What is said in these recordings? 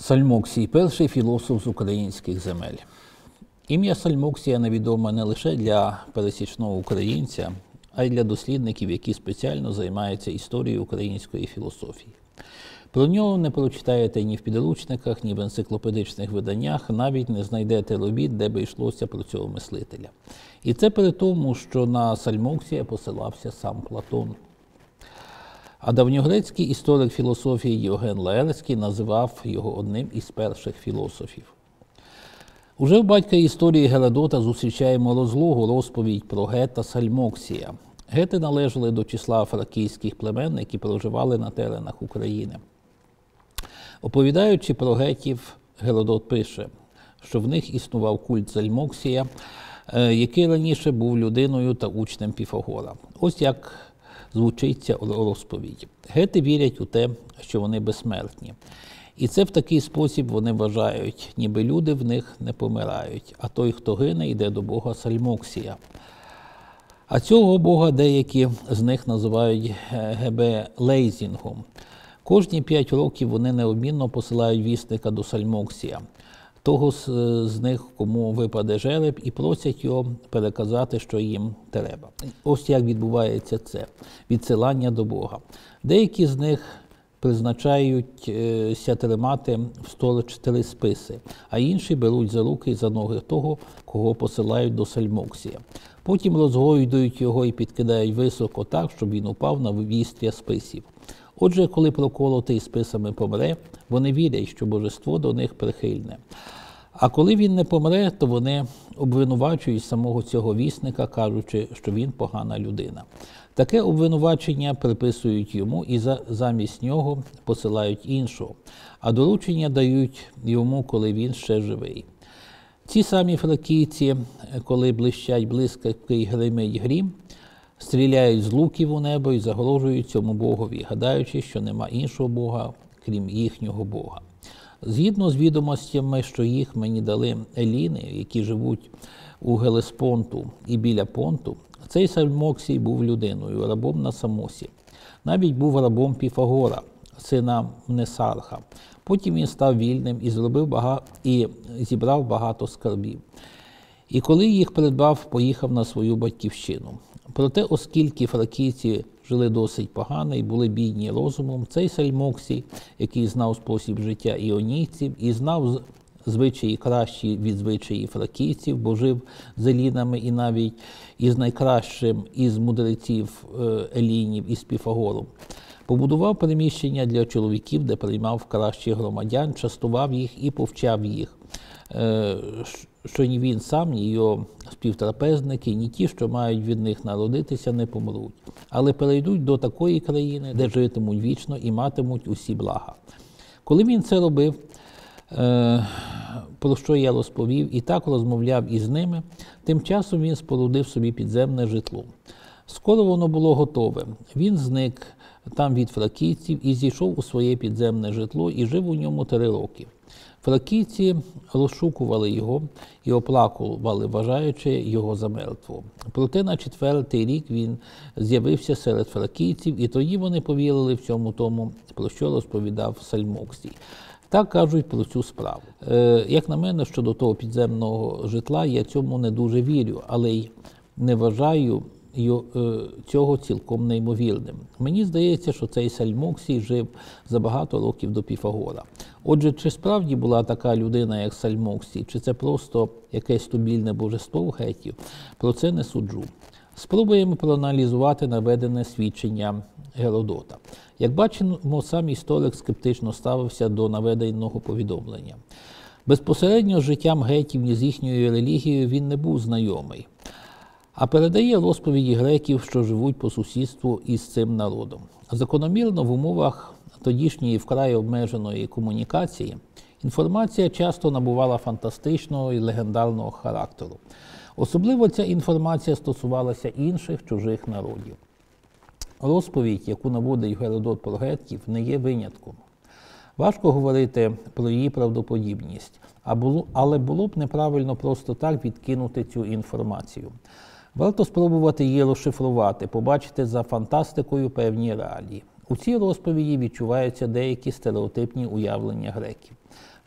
Сальмоксій – перший філософ з українських земель. Ім'я Сальмоксія невідоме не лише для пересічного українця, а й для дослідників, які спеціально займаються історією української філософії. Про нього не прочитаєте ні в підручниках, ні в енциклопедичних виданнях, навіть не знайдете робіт, де би йшлося про цього мислителя. І це при тому, що на Сальмоксія посилався сам Платон. А давньогрецький історик філософії Євген Лаерський називав його одним із перших філософів. Уже в батька історії Геродота зустрічаємо розлогу розповідь про гета Сальмоксія. Гети належали до числа фракійських племен, які проживали на теренах України. Оповідаючи про гетів, Геродот пише, що в них існував культ Сальмоксія, який раніше був людиною та учнем Піфагора. Ось як звучить ця розповідь. Гети вірять у те, що вони безсмертні. І це в такий спосіб вони вважають, ніби люди в них не помирають, а той, хто гине, йде до бога Сальмоксія. А цього бога деякі з них називають Гебелейзінгом. Кожні 5 років вони неодмінно посилають вісника до Сальмоксія, того з них, кому випаде жереб, і просять його переказати, що їм треба. Ось як відбувається це – відсилання до Бога. Деякі з них призначаються тримати в сторож 3 списи, а інші беруть за руки і за ноги того, кого посилають до Сальмоксія. Потім розгойдують його і підкидають високо так, щоб він упав на вістря списів. Отже, коли проколотий списами помре, вони вірять, що божество до них прихильне. А коли він не помре, то вони обвинувачують самого цього вісника, кажучи, що він погана людина. Таке обвинувачення приписують йому і замість нього посилають іншого, а доручення дають йому, коли він ще живий. Ці самі фракійці, коли блищать блискавки й гримить грім, стріляють з луків у небо і загрожують цьому богові, гадаючи, що нема іншого бога, крім їхнього бога. Згідно з відомостями, що їх мені дали еліни, які живуть у Гелеспонту і біля Понту, цей Сальмоксій був людиною, рабом на Самосі. Навіть був рабом Піфагора, сина Мнесарха. Потім він став вільним і зібрав багато скарбів. І коли їх придбав, поїхав на свою батьківщину. Проте, оскільки фракійці жили досить погано і були бідні розумом, цей Сальмоксій, який знав спосіб життя іонійців і знав звичаї кращі від звичаїв фракійців, бо жив з елінами і навіть із найкращим із мудреців елінів, із Піфагором, побудував приміщення для чоловіків, де приймав кращих громадян, частував їх і повчав їх, що ні він сам, ні його співтрапезники, ні ті, що мають від них народитися, не помруть, але перейдуть до такої країни, де житимуть вічно і матимуть усі блага. Коли він це робив, про що я розповів, і так розмовляв із ними, тим часом він спорудив собі підземне житло. Скоро воно було готове. Він зник там від фракійців і зійшов у своє підземне житло і жив у ньому 3 роки. Фракійці розшукували його і оплакували, вважаючи його за мертвого. Проте на 4-й рік він з'явився серед фракійців, і тоді вони повірили в цьому тому, про що розповідав Сальмоксій. Так кажуть про цю справу. Як на мене, щодо того підземного житла, я цьому не дуже вірю, але й не вважаю цього цілком неймовірним. Мені здається, що цей Сальмоксій жив за багато років до Піфагора. Отже, чи справді була така людина, як Сальмоксій, чи це просто якесь тубільне божество в гетів, про це не суджу. Спробуємо проаналізувати наведене свідчення Геродота. Як бачимо, сам історик скептично ставився до наведеного повідомлення. Безпосередньо з життям гетів ні з їхньою релігією він не був знайомий, а передає розповіді греків, що живуть по сусідству із цим народом. Закономірно в умовах тодішньої вкрай обмеженої комунікації інформація часто набувала фантастичного і легендарного характеру. Особливо ця інформація стосувалася інших чужих народів. Розповідь, яку наводить Геродот про гетів, не є винятком. Важко говорити про її правдоподібність, але було б неправильно просто так відкинути цю інформацію. Варто спробувати її розшифрувати, побачити за фантастикою певні реалії. У цій розповіді відчуваються деякі стереотипні уявлення греків.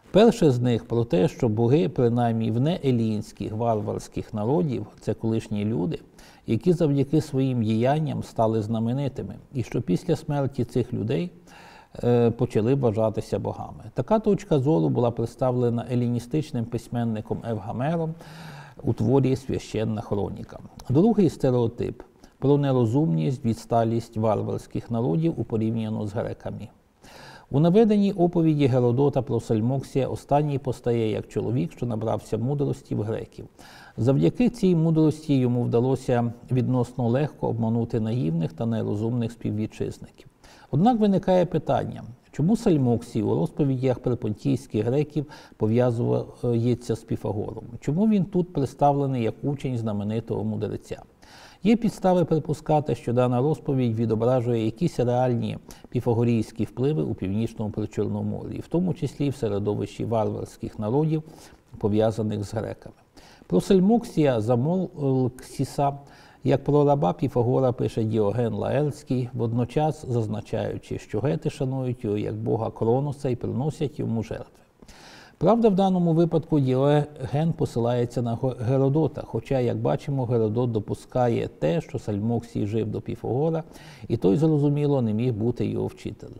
Перше з них про те, що боги, принаймні в неелінських варварських народів, це колишні люди, які завдяки своїм діянням стали знаменитими, і що після смерті цих людей почали вважатися богами. Така точка зору була представлена еліністичним письменником Евгамером у творі «Священна хроніка». Другий стереотип – про нерозумність, відсталість варварських народів у порівняно з греками. У наведеній оповіді Геродота про Сальмоксія останній постає як чоловік, що набрався мудрості в греків. Завдяки цій мудрості йому вдалося відносно легко обманути наївних та нерозумних співвітчизників. Однак виникає питання, чому Сальмоксій у розповідях про понтійських греків пов'язується з Піфагором? Чому він тут представлений як учень знаменитого мудреця? Є підстави припускати, що дана розповідь відображує якісь реальні піфагорійські впливи у Північному Причорномор'ї, в тому числі в середовищі варварських народів, пов'язаних з греками. Про Сальмоксія Замолксіса, як про раба Піфагора, пише Діоген Лаертський, водночас зазначаючи, що гети шанують його як бога Кроноса і приносять йому жертви. Правда, в даному випадку Діоген посилається на Геродота, хоча, як бачимо, Геродот допускає те, що Сальмоксій жив до Піфагора, і той, зрозуміло, не міг бути його вчителем.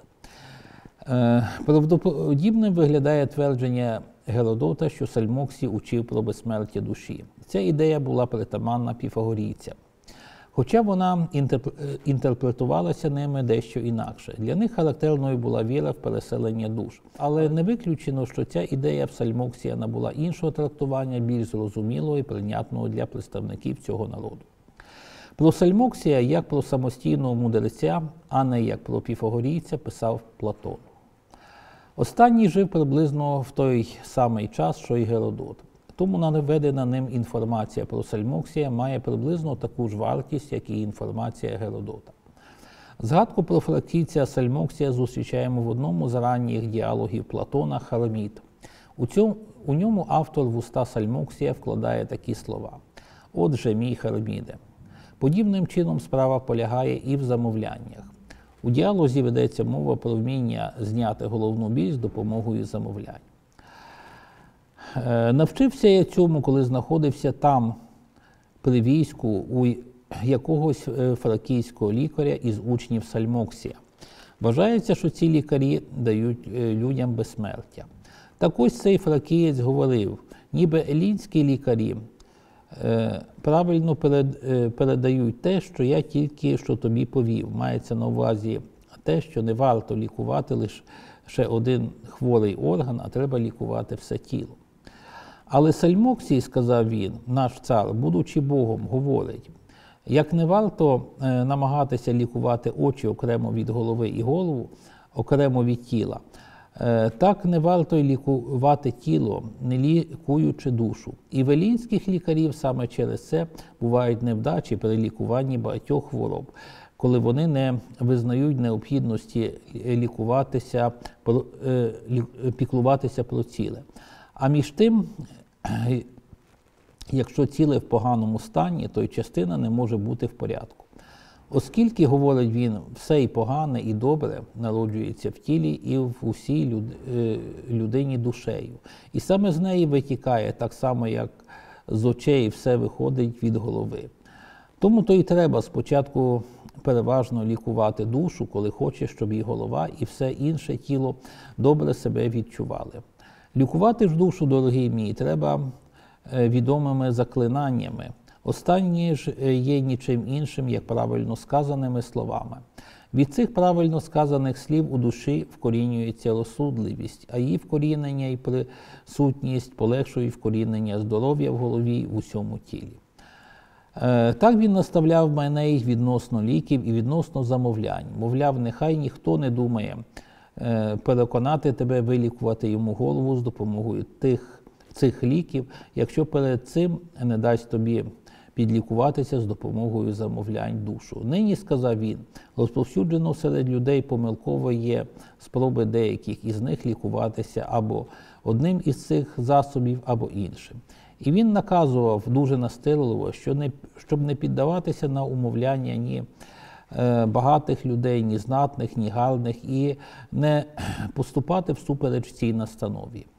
Правдоподібним виглядає твердження Геродота, що Сальмоксій учив про безсмертя душі. Ця ідея була притаманна піфагорійцям, хоча вона інтерпретувалася ними дещо інакше. Для них характерною була віра в переселення душ. Але не виключено, що ця ідея в Сальмоксія набула іншого трактування, більш зрозумілого і прийнятного для представників цього народу. Про Сальмоксія як про самостійного мудреця, а не як про піфагорійця, писав Платон. Останній жив приблизно в той самий час, що й Геродот. Тому наведена ним інформація про Сальмоксія має приблизно таку ж вартість, як і інформація Геродота. Згадку про фракійця Сальмоксія зустрічаємо в одному з ранніх діалогів Платона «Харомід». У ньому автор в уста Сальмоксія вкладає такі слова: «Отже, мій Хароміде». Подібним чином справа полягає і в замовляннях. У діалозі ведеться мова про вміння зняти головну біль з допомогою замовлянь. Навчився я цьому, коли знаходився там, при війську, у якогось фракійського лікаря із учнів Сальмоксія. Вважається, що ці лікарі дають людям безсмертя. Так ось цей фракієць говорив, ніби елінські лікарі правильно передають те, що я тільки що тобі повів. Мається на увазі те, що не варто лікувати лише один хворий орган, а треба лікувати все тіло. Але Сальмоксій, сказав він, наш цар, будучи Богом, говорить, як не варто намагатися лікувати очі окремо від голови і голову окремо від тіла, так не варто й лікувати тіло, не лікуючи душу. І в елінських лікарів саме через це бувають невдачі при лікуванні багатьох хвороб, коли вони не визнають необхідності піклуватися про ціле. А між тим, якщо ціле в поганому стані, то й частина не може бути в порядку. Оскільки, говорить він, все і погане, і добре народжується в тілі і в усій людині душею. І саме з неї витікає, так само, як з очей все виходить від голови. Тому то й треба спочатку переважно лікувати душу, коли хочеш, щоб і голова, і все інше тіло добре себе відчували. Лікувати ж душу, дорогий мій, треба відомими заклинаннями. Останні ж є нічим іншим, як правильно сказаними словами. Від цих правильно сказаних слів у душі вкорінюється розсудливість, а її вкорінення і присутність полегшують вкорінення здоров'я в голові й в усьому тілі. Так він наставляв мене й відносно ліків, і відносно замовлянь. Мовляв, нехай ніхто не думає переконати тебе вилікувати йому голову з допомогою цих ліків, якщо перед цим не дасть тобі підлікуватися з допомогою замовлянь душу. Нині, сказав він, розповсюджено серед людей помилково є спроби деяких із них лікуватися або одним із цих засобів, або іншим. І він наказував дуже настирливо, щоб не піддаватися на умовляння ні багатих людей, ні знатних, ні гарних, і не поступати всупереч цій настанові.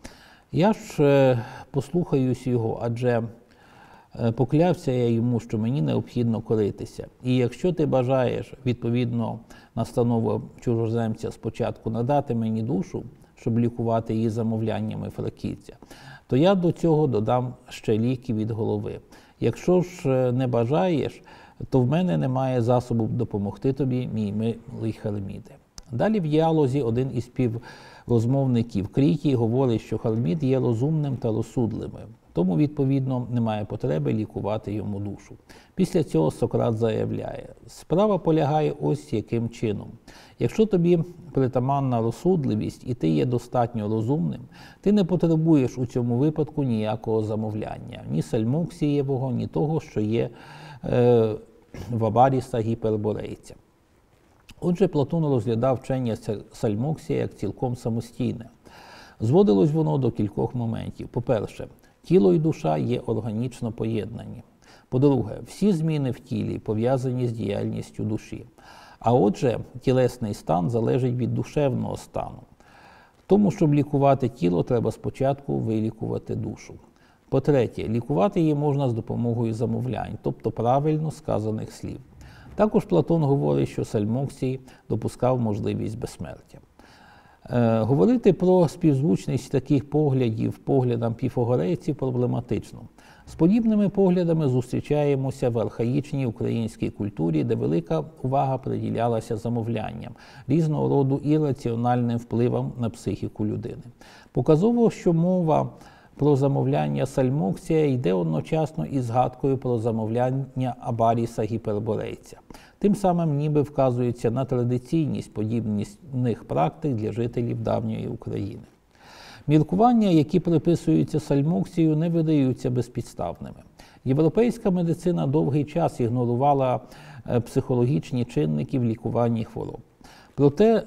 Я ж послухаюсь його, адже поклявся я йому, що мені необхідно коритися. І якщо ти бажаєш, відповідно, настанову чужоземця спочатку надати мені душу, щоб лікувати її замовляннями фракійця, то я до цього додам ще ліки від голови. Якщо ж не бажаєш, то в мене немає засобу допомогти тобі, мій милий Харміде. Далі в діалозі один із співрозмовників Крітій говорить, що Хармід є розумним та розсудливим, тому, відповідно, немає потреби лікувати йому душу. Після цього Сократ заявляє, справа полягає ось яким чином. Якщо тобі притаманна розсудливість і ти є достатньо розумним, ти не потребуєш у цьому випадку ніякого замовляння, ні сальмоксієвого, ні того, що є в Аваріса Гіперборейця. Отже, Платон розглядав вчення Сальмоксія як цілком самостійне. Зводилось воно до кількох моментів. По-перше, тіло і душа є органічно поєднані. По-друге, всі зміни в тілі пов'язані з діяльністю душі. А отже, тілесний стан залежить від душевного стану. Тому, щоб лікувати тіло, треба спочатку вилікувати душу. По-третє, лікувати її можна з допомогою замовлянь, тобто правильно сказаних слів. Також Платон говорить, що Сальмоксій допускав можливість безсмертя. Говорити про співзвучність таких поглядів поглядам піфагорейців проблематично. З подібними поглядами зустрічаємося в архаїчній українській культурі, де велика увага приділялася замовлянням, різного роду ірраціональним впливам на психіку людини. Показово, що мова про замовляння Сальмоксія йде одночасно із згадкою про замовляння Аваріса Гіперборейця. Тим самим ніби вказується на традиційність подібних практик для жителів давньої України. Міркування, які приписуються Сальмоксію, не видаються безпідставними. Європейська медицина довгий час ігнорувала психологічні чинники в лікуванні хвороб. Проте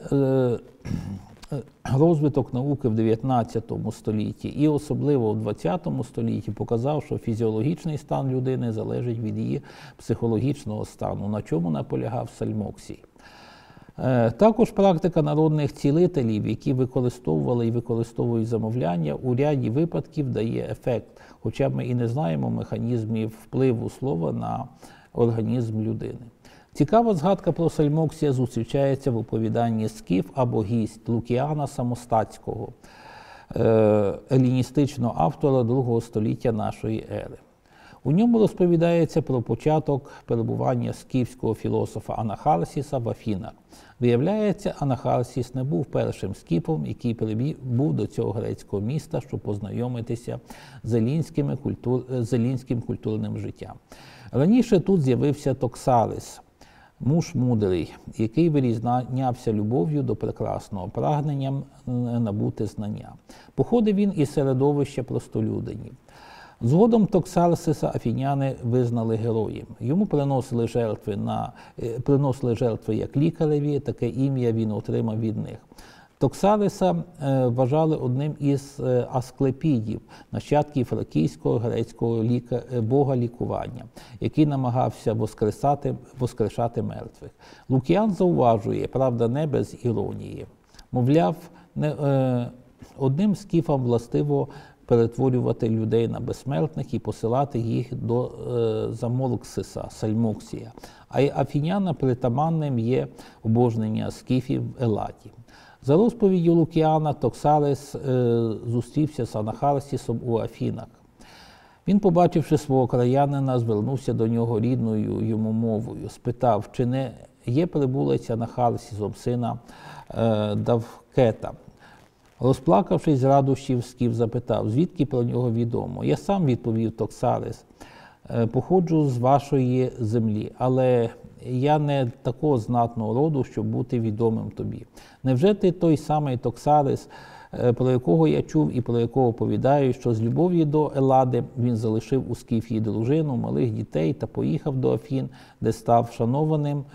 розвиток науки в 19 столітті і особливо в 20 столітті показав, що фізіологічний стан людини залежить від її психологічного стану, на чому наполягав Сальмоксій. Також практика народних цілителів, які використовували і використовують замовляння, у ряді випадків дає ефект, хоча ми і не знаємо механізмів впливу слова на організм людини. Цікава згадка про Сальмоксія зустрічається в оповіданні «Скіф або гість» Лукіана Самостатського, еліністичного автора II століття нашої ери. У ньому розповідається про початок перебування скіфського філософа Анахарсіса в Афінах. Виявляється, Анахарсіс не був першим скіфом, який прибув до цього грецького міста, щоб познайомитися з елінським культурним життям. Раніше тут з'явився Токсарис, муж мудрий, який вирізнявся любов'ю до прекрасного, прагненням набути знання. Походив він із середовища простолюдинів. Згодом Токсарсиса афіняни визнали героєм. Йому приносили жертви як лікареві, таке ім'я він отримав від них. Токсариса вважали одним із асклепідів, нащадків фракійського грецького бога лікування, який намагався воскрешати мертвих. Лукіан зауважує, правда, не без іронії. Мовляв, одним скіфам властиво перетворювати людей на безсмертних і посилати їх до Замолксиса, Сальмоксія, а й афінянам притаманним є обожнення скіфів в Елаті. За розповіддю Лукіана, Токсарис зустрівся з Анахарсісом у Афінах. Він, побачивши свого краянина, звернувся до нього рідною йому мовою, спитав, чи не є прибулець Анахарсісом, сина Давкета. Розплакавшись з радощів, скіф запитав, звідки про нього відомо. Я сам, відповів Токсарис, походжу з вашої землі, але я не такого знатного роду, щоб бути відомим тобі. Невже ти той самий Токсарис, про якого я чув і про якого оповідають, що з любов'ю до Елади він залишив у Скіфії дружину, малих дітей та поїхав до Афін, де став шанованим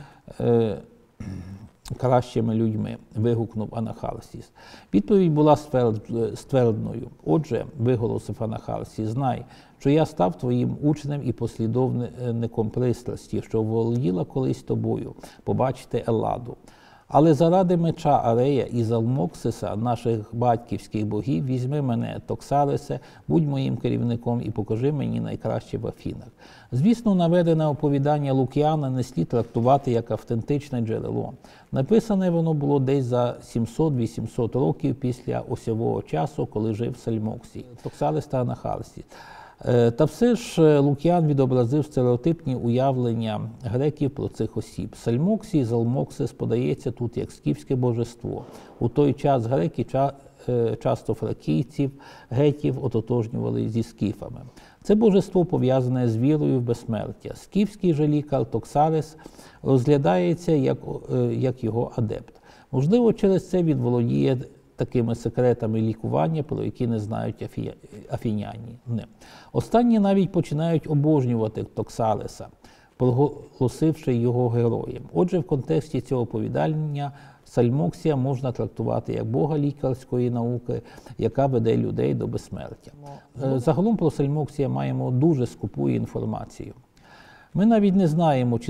кращими людьми, вигукнув Анахарсіс. Відповідь була ствердною. Отже, виголосив Анахарсіс, знай, що я став твоїм учнем і послідовником пристрасті, що володіла колись тобою, побачити Елладу. Але заради меча Арея і Залмоксиса, наших батьківських богів, візьми мене, Токсаресе, будь моїм керівником і покажи мені найкраще в Афінах. Звісно, наведене оповідання Лукіана не слід трактувати як автентичне джерело. Написане воно було десь за 700-800 років після осьового часу, коли жив Сальмоксій, Токсарес та Анахарсіс. Та все ж Лукіан відобразив стереотипні уявлення греків про цих осіб. Сальмоксій, Залмоксис подається тут як скіфське божество. У той час греки часто фракійців, гетів ототожнювали зі скіфами. Це божество пов'язане з вірою в безсмертя. Скіфський же лікар Токсарес розглядається як його адепт. Можливо, через це він володіє такими секретами лікування, про які не знають афіняні. Останні навіть починають обожнювати Токсареса, проголосивши його героєм. Отже, в контексті цього оповідання Сальмоксія можна трактувати як бога лікарської науки, яка веде людей до безсмертя. Загалом про Сальмоксія маємо дуже скупу інформацію. Ми навіть не знаємо,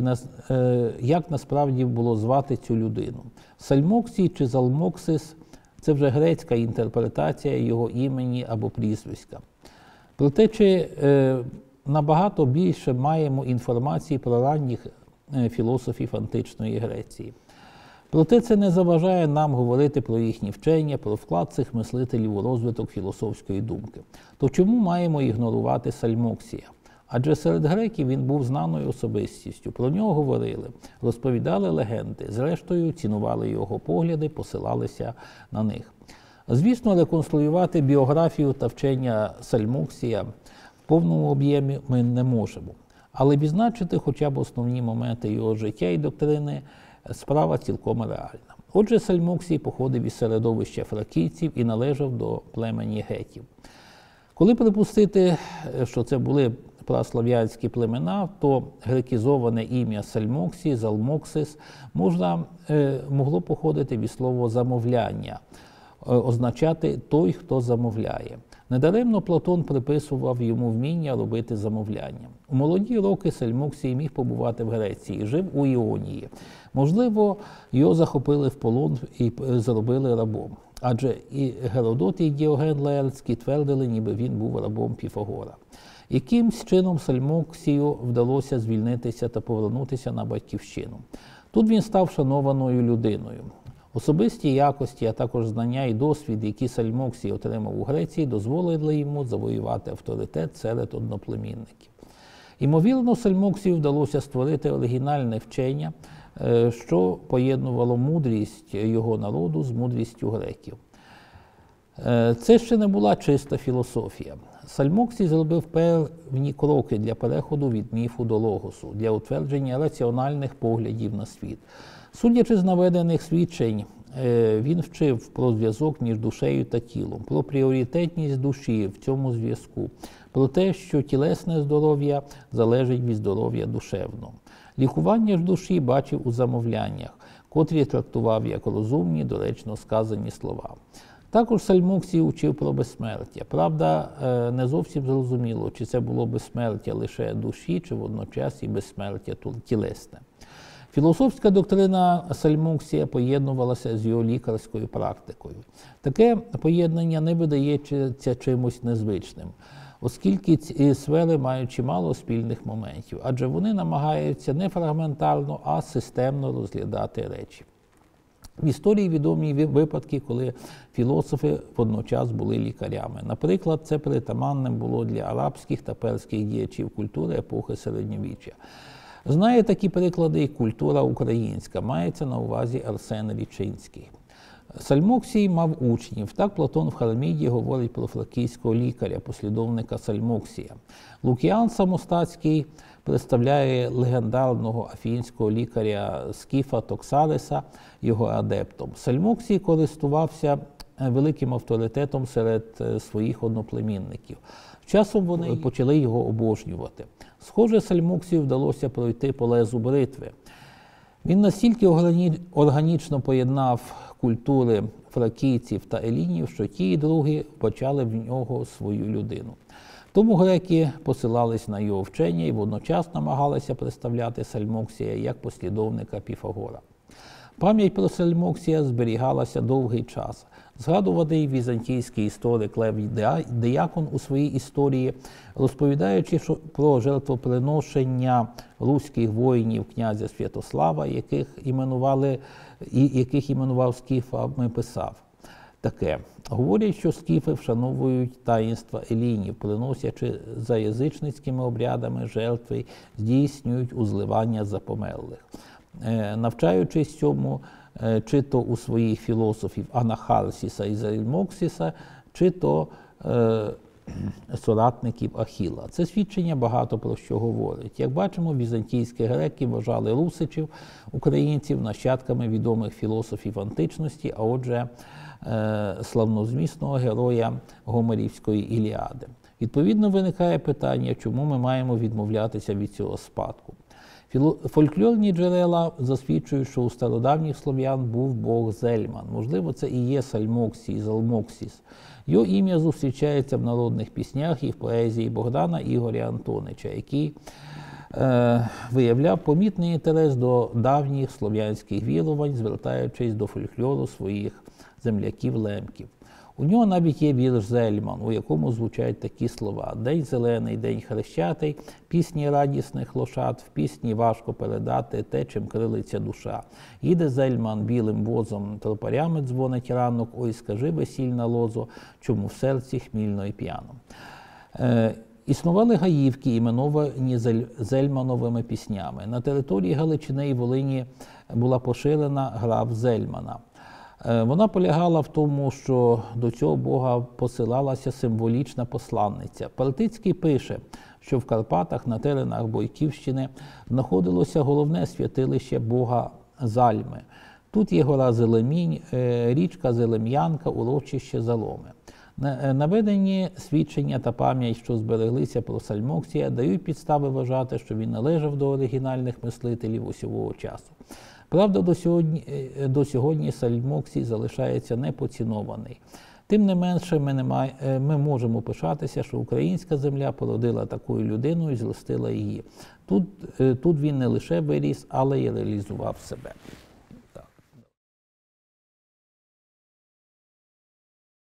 як насправді було звати цю людину. Сальмоксій чи Залмоксис – це вже грецька інтерпретація його імені або прізвиська. Проте, чи набагато більше маємо інформації про ранніх філософів античної Греції. Проте це не заважає нам говорити про їхні вчення, про вклад цих мислителів у розвиток філософської думки. То чому маємо ігнорувати Сальмоксія? Адже серед греків він був знаною особистістю, про нього говорили, розповідали легенди, зрештою цінували його погляди, посилалися на них. Звісно, реконструювати біографію та вчення Сальмоксія в повному об'ємі ми не можемо, але відзначити хоча б основні моменти його життя і доктрини – справа цілком реальна. Отже, Сальмоксій походив із середовища фракійців і належав до племені гетів. Коли припустити, що це були праслав'янські племена, то грекізоване ім'я Сальмоксій, Залмоксис, могло походити від слова «замовляння», означати «той, хто замовляє». Недаремно Платон приписував йому вміння робити замовляння. У молоді роки Сальмоксій міг побувати в Греції, жив у Іонії. Можливо, його захопили в полон і зробили рабом. Адже і Геродот, і Діоген Лаертський твердили, ніби він був рабом Піфагора. Якимсь чином Сальмоксію вдалося звільнитися та повернутися на батьківщину. Тут він став шанованою людиною. Особисті якості, а також знання і досвід, які Сальмоксій отримав у Греції, дозволили йому завоювати авторитет серед одноплемінників. Ймовірно, Сальмоксію вдалося створити оригінальне вчення, що поєднувало мудрість його народу з мудрістю греків. Це ще не була чиста філософія. Сальмоксій зробив певні кроки для переходу від міфу до логосу, для утвердження раціональних поглядів на світ. Судячи з наведених свідчень, він вчив про зв'язок між душею та тілом, про пріоритетність душі в цьому зв'язку, про те, що тілесне здоров'я залежить від здоров'я душевного. Лікування ж душі бачив у замовляннях, котрі трактував як розумні, доречно сказані слова. Також Сальмоксій учив про безсмертя. Правда, не зовсім зрозуміло, чи це було безсмертя лише душі, чи водночас і безсмертя тілесне. Філософська доктрина Сальмоксія поєднувалася з його лікарською практикою. Таке поєднання не видається чимось незвичним, оскільки ці сфери мають чимало спільних моментів, адже вони намагаються не фрагментарно, а системно розглядати речі. В історії відомі випадки, коли філософи водночас були лікарями. Наприклад, це притаманним було для арабських та перських діячів культури епохи Середньовіччя. Знає такі приклади і культура українська, мається на увазі Арсен Річинський. Сальмоксій мав учнів. Так Платон в Харміді говорить про фракійського лікаря, послідовника Сальмоксія. Лукіан Самостатський представляє легендарного афінського лікаря Скіфа Токсареса, його адептом. Сальмоксій користувався великим авторитетом серед своїх одноплемінників. Часом вони почали його обожнювати. Схоже, Сальмоксію вдалося пройти по лезу бритви. Він настільки органічно поєднав культури фракійців та елінів, що ті і другі вбачали в нього свою людину. Тому греки посилались на його вчення і водночас намагалися представляти Сальмоксія як послідовника Піфагора. Пам'ять про Сальмоксія зберігалася довгий час. Згадуваний візантійський історик Лев Діякон у своїй історії, розповідаючи про жертвоприношення руських воїнів князя Святослава, яких іменував скіфами, писав таке. Говорять, що скіфи вшановують таїнства елінів, приносячи за язичницькими обрядами жертви, здійснюють узливання за померлих. Навчаючись цьому, чи то у своїх філософів Анахарсіса і Сальмоксіса, чи то соратників Ахіла. Це свідчення багато про що говорить. Як бачимо, візантійські греки вважали русичів, українців, нащадками відомих філософів античності, а отже, славнозвісного героя Гомерівської Іліади. Відповідно, виникає питання, чому ми маємо відмовлятися від цього спадку. Фольклорні джерела засвідчують, що у стародавніх слов'ян був бог Зельман. Можливо, це і є Сальмоксій, Залмоксіс. Його ім'я зустрічається в народних піснях і в поезії Богдана Ігоря Антонича, який виявляв помітний інтерес до давніх слов'янських вірувань, звертаючись до фольклору своїх земляків-лемків. У нього навіть є вірш «Зельман», у якому звучать такі слова: «День зелений, день хрещатий, пісні радісних лошад, в пісні важко передати те, чим крилиться душа. Їде Зельман білим возом, тропарями дзвонить ранок, ой, скажи весільна лозо, чому в серці хмільно і п'яно». Існували гаївки, іменовані Зельмановими піснями. На території Галичини і Волині була поширена гра в Зельмана. Вона полягала в тому, що до цього бога посилалася символічна посланниця. Партицький пише, що в Карпатах на теренах Бойківщини знаходилося головне святилище бога Зальми. Тут є гора Зелемінь, річка Зелем'янка, урочище Заломи. Наведені свідчення та пам'ять, що збереглися про Сальмоксія, дають підстави вважати, що він належав до оригінальних мислителів усього часу. Правда, до сьогодні Сальмоксій залишається непоцінований. Тим не менше, ми можемо пишатися, що українська земля породила таку людину і зростила її. Тут він не лише виріс, але й реалізував себе.